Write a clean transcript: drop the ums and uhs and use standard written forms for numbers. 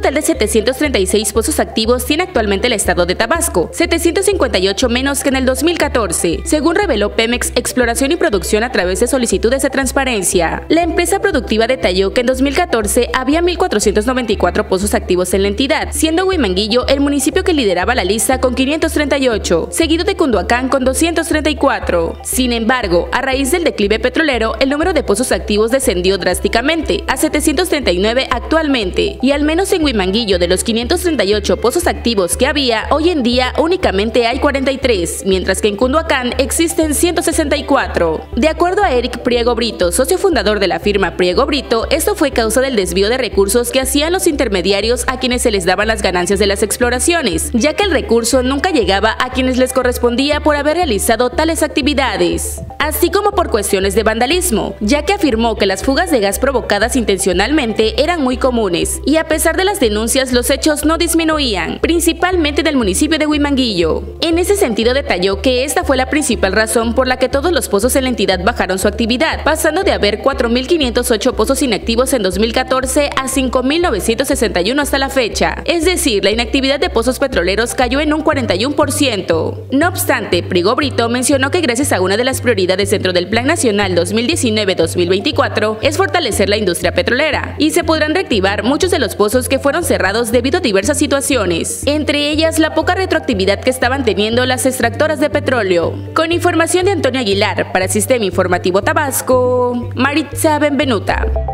total de 736 pozos activos tiene actualmente el estado de Tabasco, 758 menos que en el 2014, según reveló Pemex Exploración y Producción a través de solicitudes de transparencia. La empresa productiva detalló que en 2014 había 1,494 pozos activos en la entidad, siendo Huimanguillo el municipio que lideraba la lista con 538, seguido de Cunduacán con 234. Sin embargo, a raíz del declive petrolero, el número de pozos activos descendió drásticamente, a 739 actualmente, y al menos en Huimanguillo, de los 538 pozos activos que había, hoy en día únicamente hay 43, mientras que en Cunduacán existen 164. De acuerdo a Eric Priego Brito, socio fundador de la firma Priego Brito, esto fue causa del desvío de recursos que hacían los intermediarios a quienes se les daban las ganancias de las exploraciones, ya que el recurso nunca llegaba a quienes les correspondía por haber realizado tales actividades, así como por cuestiones de vandalismo, ya que afirmó que las fugas de gas provocadas intencionalmente eran muy comunes, y a pesar de las denuncias los hechos no disminuían, principalmente del municipio de Huimanguillo. En ese sentido detalló que esta fue la principal razón por la que todos los pozos en la entidad bajaron su actividad, pasando de haber 4.508 pozos inactivos en 2014 a 5.961 hasta la fecha, es decir, la inactividad de pozos petroleros cayó en un 41%. No obstante, Priego Brito mencionó que gracias a una de las prioridades dentro del Plan Nacional 2019-2024 es fortalecer la industria petrolera, y se podrán reactivar muchos de los pozos que fueron cerrados debido a diversas situaciones, entre ellas la poca retroactividad que estaban teniendo las extractoras de petróleo. Con información de Antonio Aguilar para Sistema Informativo Tabasco, Maritza Benvenuta.